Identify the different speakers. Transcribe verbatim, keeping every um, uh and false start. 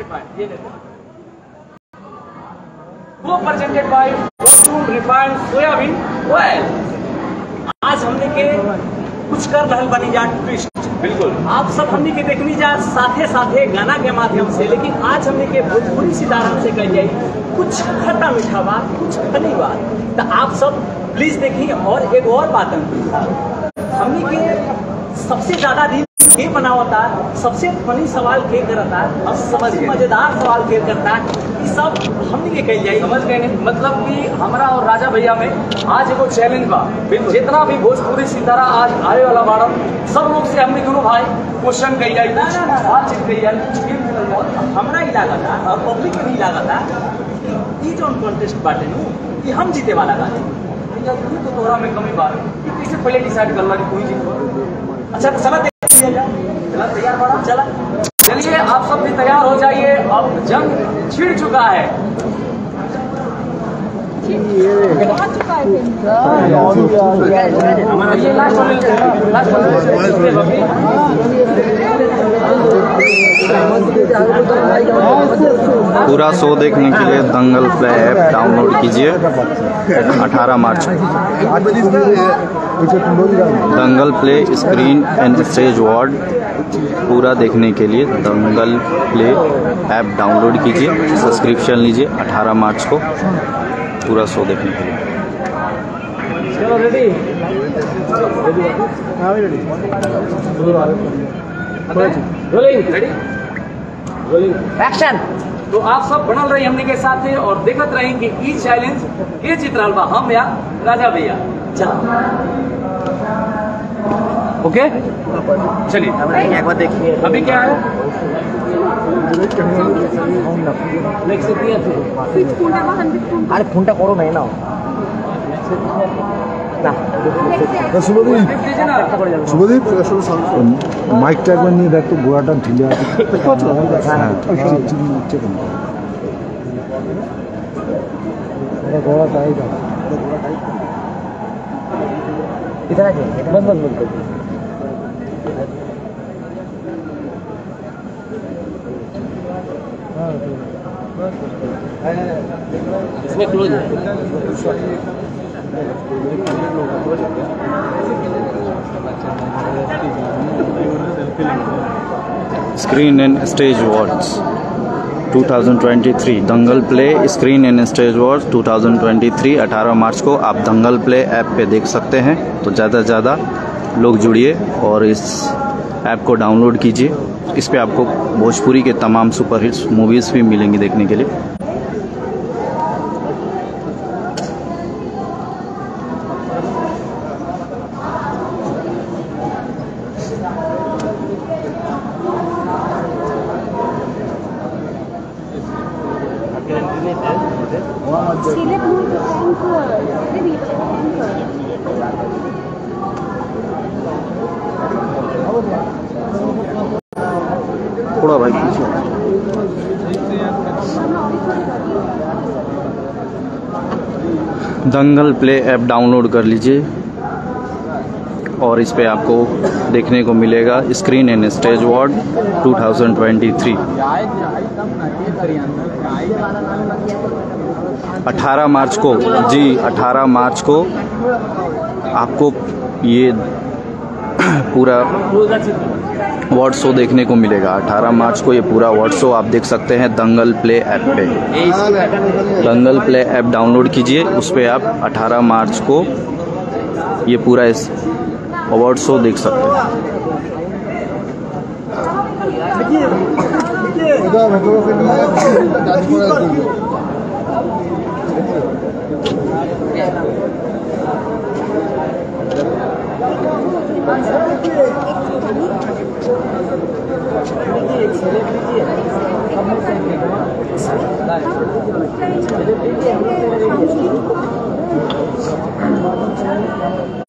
Speaker 1: ये देखो, वो presented by Fortune refined soybean oil. आज हमने के कुछ कर रहल बनी जा ट्विस्ट, बिल्कुल आप सब हमने के देखनी जा साथे साथे गाना के माध्यम से, लेकिन आज हमने के भोजपुरी सितारा से कह जाए कुछ खट्टा मीठा बात, कुछ फनी बात, तो आप सब प्लीज देखिए। और एक और बात हमने के सबसे ज्यादा दिन के बनावता, सबसे फनी सवाल के करता, और सबसे मजेदार सवाल के करता, ये सब हमने के कह जाए। समझ गए? मतलब कि हमारा और राजा भैया में आज एगो चैलेंज बा, जितना भी भोजपुरी सितारा आज आए वाला बाड़ा, सब लोग से हमने गुरु भाई क्वेश्चन कही जाए, बातचीत कही जाए, कुछ गेम खेल जाए। हमारा ही लागत था और पब्लिक के भी लागत था ये जो कॉन्टेस्ट बाटे नु ये हम जीते वाला गाते, तो तोरा में कमी बात कैसे पहले डिसाइड कर ला कि कोई जीत। अच्छा चला चला तैयार बड़ा, चला चलिए आप सब भी तैयार हो जाइए, अब जंग छिड़ चुका है। हमारा ये लास्ट
Speaker 2: पूरा शो देखने के लिए दंगल प्ले ऐप डाउनलोड कीजिए अठारह मार्च को। Dangal play screen and stage awards पूरा देखने के लिए दंगल प्ले ऐप डाउनलोड कीजिए, सब्सक्रिप्शन लीजिए अठारह मार्च को पूरा शो देखने के लिए।
Speaker 1: चलो ready rolling, ready rolling action. तो आप सब बनल रही हमने के साथ है और देखते रहेंगे कि ई चैलेंज के जीत रहा बा, हम या राजा भैया। चलो ओके चलिए एक बार देखिए अभी क्या है।
Speaker 3: अरे फोनটা করো না না না শুভদীপ শুভদীপ মাইকটা একবার নিয়ে দেখ তো গোড়াটা ঢিলে আছে। হ্যাঁ গোড়া টাইট গোড়া টাইট इधर आ जाओ बंद बंद बंद इसमें क्लोज है।
Speaker 2: स्क्रीन एंड स्टेज अवार्ड्स दो हज़ार तेईस Dangal play screen and stage awards दो हज़ार तेईस अठारह मार्च को आप दंगल प्ले ऐप पे देख सकते हैं। तो ज़्यादा से ज़्यादा लोग जुड़िए और इस ऐप को डाउनलोड कीजिए। इस पे आपको भोजपुरी के तमाम सुपरहिट्स मूवीज़ भी मिलेंगी देखने के लिए। थोड़ा भाई दंगल प्ले ऐप डाउनलोड कर लीजिए और इस पे आपको देखने को मिलेगा स्क्रीन एंड स्टेज अवार्ड दो हज़ार तेईस। अठारह मार्च को जी अठारह मार्च को आपको ये पूरा अवार्ड शो देखने को मिलेगा। अठारह मार्च को ये पूरा अवार्ड शो आप देख सकते हैं दंगल प्ले ऐप पे। दंगल प्ले ऐप डाउनलोड कीजिए, उस पर आप अठारह मार्च को ये पूरा इस अवार्ड शो देख सकते हैं।
Speaker 3: Thank you.